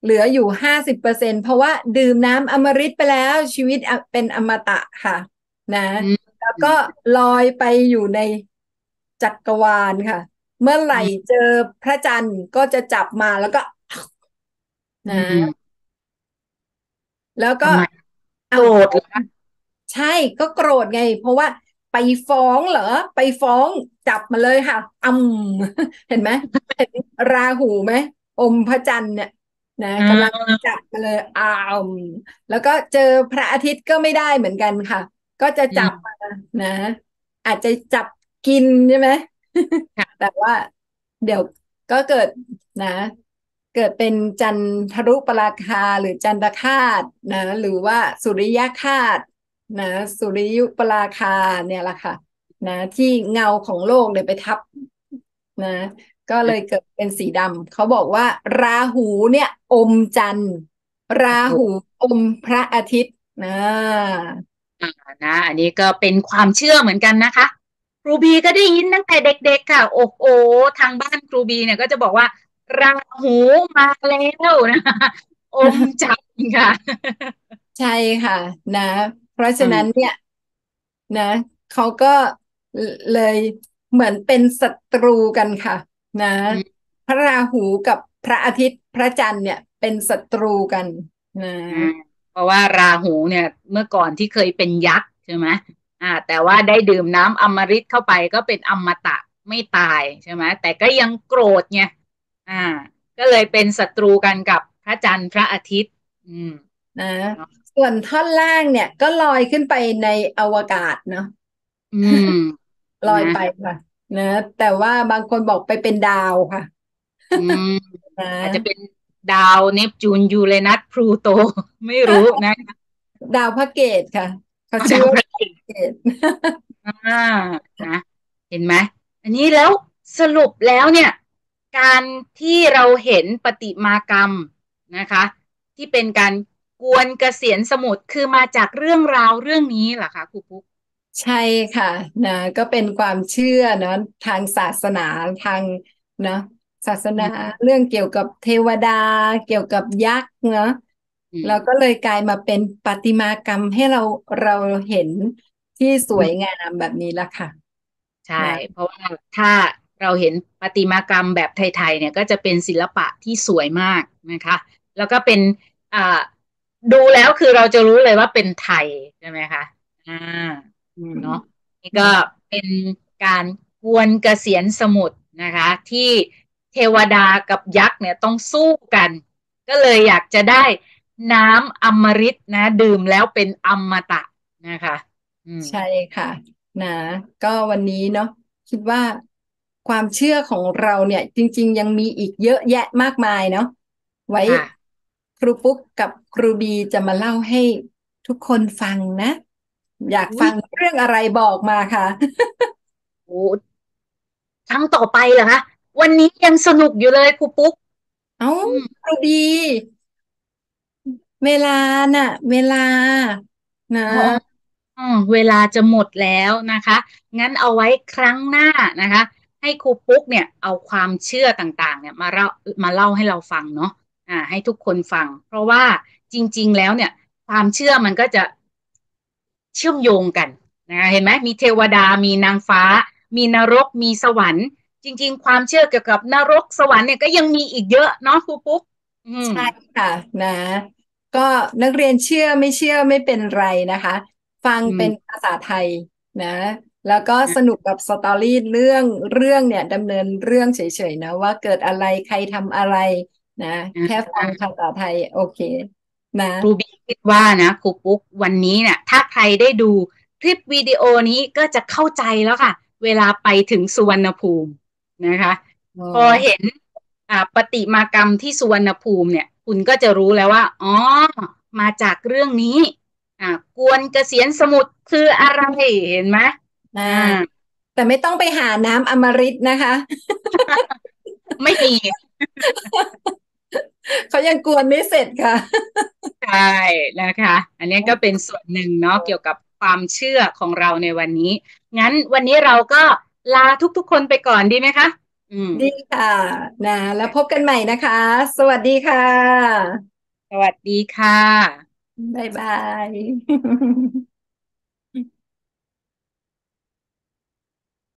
เหลืออยู่ห้าสิบเปอร์เซ็นต์เพราะว่าดื่มน้ำอมฤตไปแล้วชีวิตเป็นอมตะค่ะนะอืมแล้วก็ลอยไปอยู่ในจักรวาลค่ะเมื่อไหร่อืมเจอพระจันทร์ก็จะจับมาแล้วก็อืนะมแล้วก็ทำไมโกเอารธเหรอคะใช่ก็โกรธไงเพราะว่าไปฟ้องเหรอไปฟ้องจับมาเลยค่ะอืมเห็นไหมเห็นราหูไหมอมพระจันทร์เนี่ยนะอ่กำลังาจับมาเลยอ้าวแล้วก็เจอพระอาทิตย์ก็ไม่ได้เหมือนกันค่ะก็จะจับมาอืมนะอาจจะจับกินใช่ไหม แต่ค่ะว่าเดี๋ยวก็เกิดนะเกิดเป็นจันทรุปราคาหรือจันทคาตนะหรือว่าสุริยคาตนะสุริยุปราคาเนี่ยแหละค่ะนะที่เงาของโลกเนี่ยไปทับนะก็เลยเกิดเป็นสีดำเขาบอกว่าราหูเนี่ยอมจันทร์ราโอ้โหหูอมพระอาทิตย์นะอ่านะอันนี้ก็เป็นความเชื่อเหมือนกันนะคะครูบีก็ได้ยินตั้งแต่เด็กๆค่ะโอ้โหทางบ้านครูบีเนี่ยก็จะบอกว่าราหูมาแล้วนะอมจันทร์ค่ะใช่ค่ะนะเพราะฉะอืมนั้นเนี่ย นะเขาก็เลยเหมือนเป็นศัตรูกันค่ะนะอืมพระราหูกับพระอาทิตย์พระจันทร์เนี่ยเป็นศัตรูกันนะอ่าเพราะว่าราหูเนี่ยเมื่อก่อนที่เคยเป็นยักษ์ใช่ไหมอ่าแต่ว่าได้ดื่มน้ำอมฤตเข้าไปก็เป็นอมตะไม่ตายใช่ไหมแต่ก็ยังโกรธไงอ่าก็เลยเป็นศัตรูกันกับพระจันทร์พระอาทิตย์อืมนะเนาะส่วนท่อนล่างเนี่ยก็ลอยขึ้นไปในอวกาศเนาะอืมลอยนะไปค่ะนะแต่ว่าบางคนบอกไปเป็นดาวค่ะอืมนอาจจะเป็นะดาวเนปจูนยูเรนัสพลูโตไม่รู้นะดาวพระเกตค่ะเขาเอาชื่อว่าดาวพระอาทิตย์ดาวพระเกตอ่านะเห็นไหมอันนี้แล้วสรุปแล้วเนี่ยการที่เราเห็นประติมากรรมนะคะที่เป็นการกวนเกษียณสมุทรคือมาจากเรื่องราวเรื่องนี้เหรอคะครูปุ๊กใช่ค่ะนะก็เป็นความเชื่อเนอะทางศาสนาทางเนอะศาสนาอืมเรื่องเกี่ยวกับเทวดาเกี่ยวกับยักษ์เนอะอืมแล้วก็เลยกลายมาเป็นประติมากรรมให้เราเราเห็นที่สอืมวยงามแบบนี้ละค่ะใช่นะเพราะว่าถ้าเราเห็นประติมากรรมแบบไทยๆเนี่ยก็จะเป็นศิลปะที่สวยมากนะคะแล้วก็เป็นอ่าดูแล้วคือเราจะรู้เลยว่าเป็นไทยใช่ไหมคะอ่าอืมเนาะนี่ก็นะเป็นการกวนเกษียณสมุทรนะคะที่เทวดากับยักษ์เนี่ยต้องสู้กันก็เลยอยากจะได้น้ำอมฤตนะดื่มแล้วเป็นอมตะนะคะอืมใช่ค่ะนะก็วันนี้เนาะคิดว่าความเชื่อของเราเนี่ยจริงๆยังมีอีกเยอะแยะมากมายเนาะไว้ค่ะครูปุ๊กกับครูบีจะมาเล่าให้ทุกคนฟังนะอยากอุ้ยฟังเรื่องอะไรบอกมาค่ะโอ้ครั้งต่อไปเหรอคะวันนี้ยังสนุกอยู่เลยครูปุ๊กเอ้าอืมครูบีเวลาน่ะเวลานะอ๋ออ๋อเวลาจะหมดแล้วนะคะ งั้นเอาไว้ครั้งหน้านะคะ ให้ครูปุ๊กเนี่ยเอาความเชื่อต่างๆเนี่ยมาเล่ามาเล่าให้เราฟังเนาะอ่าให้ทุกคนฟัง เพราะว่าจริงๆแล้วเนี่ยความเชื่อมันก็จะเชื่อมโยงกันนะเห็นไหมมีเทวดามีนางฟ้ามีนรกมีสวรรค์จริงๆความเชื่อเกี่ยวกับนรกสวรรค์เนี่ยก็ยังมีอีกเยอะเนาะครูปุ๊กอืมใช่ค่ะนะก็นักเรียนเชื่อไม่เชื่อไม่เป็นไรนะคะฟังเป็นอืมภาษาไทยนะแล้วก็สนุกกับสตอรี่เรื่องเรื่องเนี่ยดำเนินเรื่องเฉยๆนะว่าเกิดอะไรใครทำอะไรนะอ่แค่ฟังาภาษาไทยโอเคนะครูบีคิดว่านะครูปุ๊กวันนี้เนี่ยถ้าใครได้ดูคลิปวิดีโอนี้ก็จะเข้าใจแล้วค่ะเวลาไปถึงสุวรรณภูมินะคะอ๋อพอเห็นอ่าประติมากรรมที่สุวรรณภูมิเนี่ยคุณก็จะรู้แล้วว่าอ๋อมาจากเรื่องนี้อ่ากวนเกษียณสมุทรคืออะไรเห็นไหมอ่าอ่าแต่ไม่ต้องไปหาน้ำอมฤตนะคะไม่มีเขายังกวนไม่เสร็จค่ะใช่นะคะอันนี้ก็เป็นส่วนหนึ่งเนาะเกี่ยวกับความเชื่อของเราในวันนี้งั้นวันนี้เราก็ลาทุกๆคนไปก่อนดีไหมคะอืมดีค่ะนะแล้วพบกันใหม่นะคะ สวัสดีค่ะสวัสดีค่ะบ๊ายบาย